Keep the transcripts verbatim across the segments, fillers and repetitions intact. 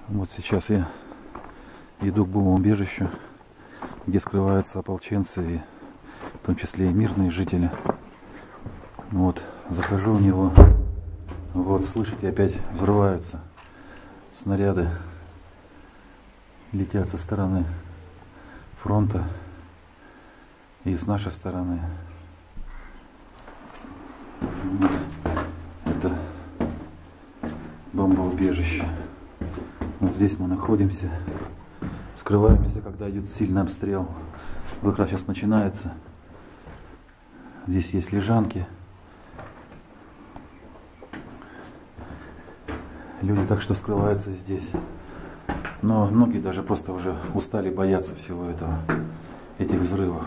Вот сейчас я иду к бомбоубежищу, где скрываются ополченцы, и в том числе и мирные жители. Вот, захожу в него. Вот, слышите, опять взрываются снаряды. Летят со стороны фронта и с нашей стороны. Вот. Это бомбоубежище. Вот здесь мы находимся. Скрываемся, когда идет сильный обстрел. Вот как раз сейчас начинается. Здесь есть лежанки. Люди так что скрываются здесь. Но многие даже просто уже устали бояться всего этого, этих взрывов.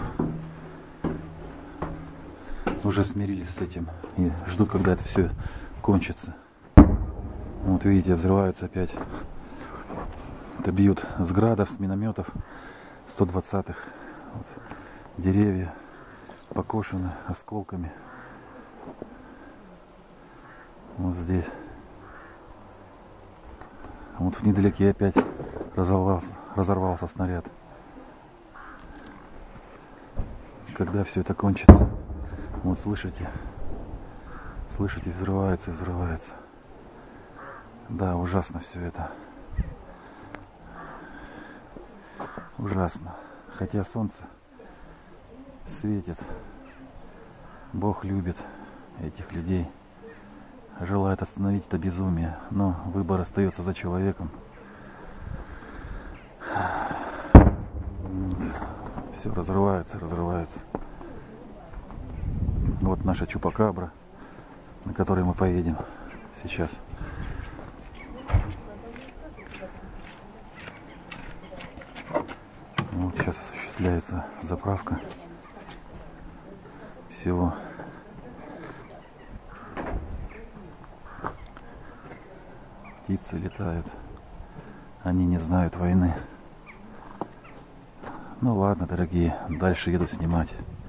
Уже смирились с этим и ждут, когда это все кончится. Вот видите, взрываются опять. Это бьют с градов, с минометов сто двадцатых. Вот. Деревья покошены осколками. Вот здесь. Вот вдалеке опять разорвался, разорвался снаряд. Когда все это кончится? Вот слышите? Слышите, взрывается и взрывается. Да, ужасно все это. Ужасно. Хотя солнце светит. Бог любит этих людей. Желает остановить это безумие. Но выбор остается за человеком. Все разрывается, разрывается. Вот наша чупакабра, на которой мы поедем сейчас. Вот сейчас осуществляется заправка всего. Птицы летают. Они не знают войны. Ну ладно, дорогие, дальше еду снимать.